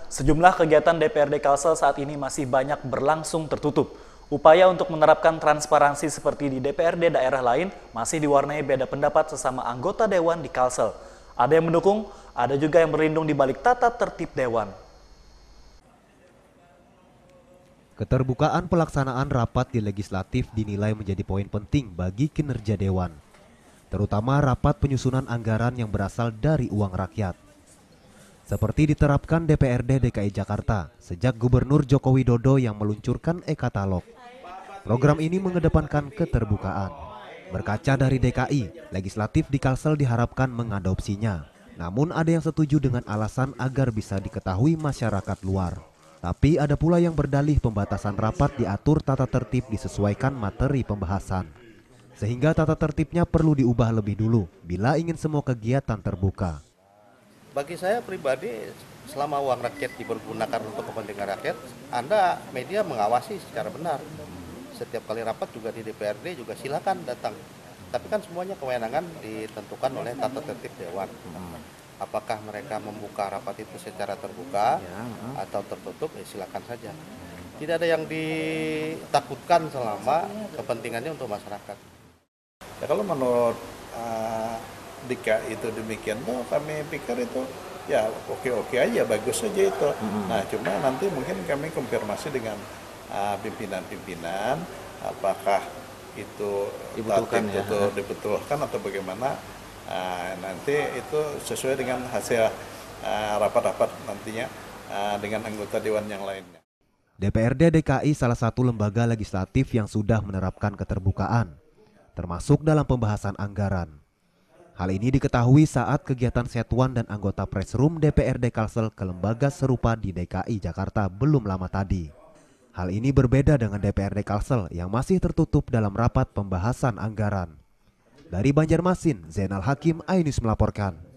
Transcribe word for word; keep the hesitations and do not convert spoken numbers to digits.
Sejumlah kegiatan D P R D Kalsel saat ini masih banyak berlangsung tertutup. Upaya untuk menerapkan transparansi seperti di D P R D daerah lain masih diwarnai beda pendapat sesama anggota Dewan di Kalsel. Ada yang mendukung, ada juga yang berlindung di balik tata tertib Dewan. Keterbukaan pelaksanaan rapat di legislatif dinilai menjadi poin penting bagi kinerja Dewan, terutama rapat penyusunan anggaran yang berasal dari uang rakyat. Seperti diterapkan D P R D D K I Jakarta sejak Gubernur Joko Widodo yang meluncurkan e-katalog. Program ini mengedepankan keterbukaan. Berkaca dari D K I, legislatif di Kalsel diharapkan mengadopsinya. Namun ada yang setuju dengan alasan agar bisa diketahui masyarakat luar. Tapi ada pula yang berdalih pembatasan rapat diatur tata tertib disesuaikan materi pembahasan. Sehingga tata tertibnya perlu diubah lebih dulu bila ingin semua kegiatan terbuka. Bagi saya pribadi, selama uang rakyat dipergunakan untuk kepentingan rakyat, Anda media mengawasi secara benar. Setiap kali rapat juga di D P R D juga silakan datang. Tapi kan semuanya kewenangan ditentukan oleh tata tertib Dewan. Apakah mereka membuka rapat itu secara terbuka atau tertutup, ya silakan saja. Tidak ada yang ditakutkan selama kepentingannya untuk masyarakat. Ya, kalau menurut uh, D K I itu demikian tuh kami pikir itu ya oke-oke aja, bagus saja itu. Mm-hmm. Nah cuma nanti mungkin kami konfirmasi dengan uh, pimpinan-pimpinan apakah itu dibutuhkan, ya. itu dibutuhkan atau bagaimana. Uh, nanti itu sesuai dengan hasil uh, rapat-rapat nantinya uh, dengan anggota Dewan yang lainnya. D P R D D K I salah satu lembaga legislatif yang sudah menerapkan keterbukaan, termasuk dalam pembahasan anggaran. Hal ini diketahui saat kegiatan Setuan dan anggota Press Room D P R D Kalsel ke lembaga serupa di D K I Jakarta belum lama tadi. Hal ini berbeda dengan D P R D Kalsel yang masih tertutup dalam rapat pembahasan anggaran. Dari Banjarmasin, Zainal Hakim, iNews melaporkan.